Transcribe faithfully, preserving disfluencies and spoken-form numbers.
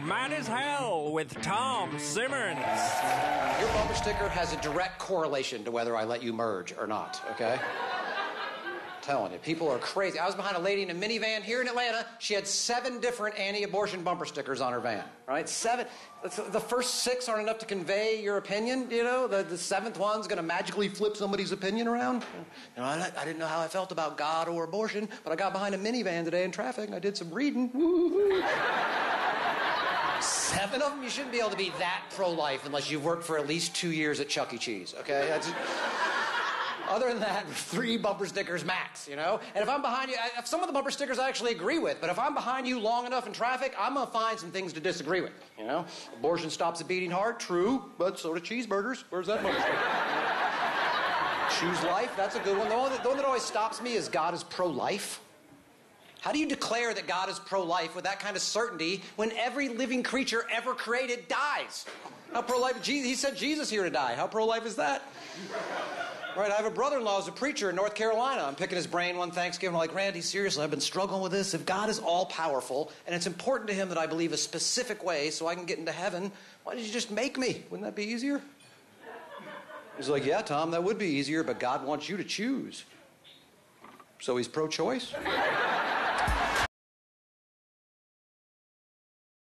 Mad as Hell with Tom Simmons. Your bumper sticker has a direct correlation to whether I let you merge or not, okay? I'm telling you, people are crazy. I was behind a lady in a minivan here in Atlanta. She had seven different anti-abortion bumper stickers on her van, right? Seven. The first six aren't enough to convey your opinion, you know? The, the seventh one's going to magically flip somebody's opinion around. You know, I, I didn't know how I felt about God or abortion, but I got behind a minivan today in traffic and I did some reading. Woo-hoo. Seven of them? You shouldn't be able to be that pro-life unless you've worked for at least two years at Chuck E. Cheese, okay? That's, other than that, three bumper stickers max, you know? And if I'm behind you, I, some of the bumper stickers I actually agree with, but if I'm behind you long enough in traffic, I'm going to find some things to disagree with, you know? Abortion stops a beating heart, true, but so do cheeseburgers. Where's that bumper sticker? Choose life, that's a good one. The one, that, the one that always stops me is God is pro-life. How do you declare that God is pro-life with that kind of certainty when every living creature ever created dies? How pro-life? He said Jesus here to die. How pro-life is that? Right, I have a brother-in-law who's a preacher in North Carolina. I'm picking his brain one Thanksgiving. I'm like, Randy, seriously, I've been struggling with this. If God is all-powerful and it's important to him that I believe a specific way so I can get into heaven, why did you just make me? Wouldn't that be easier? He's like, yeah, Tom, that would be easier, but God wants you to choose. So he's pro-choice?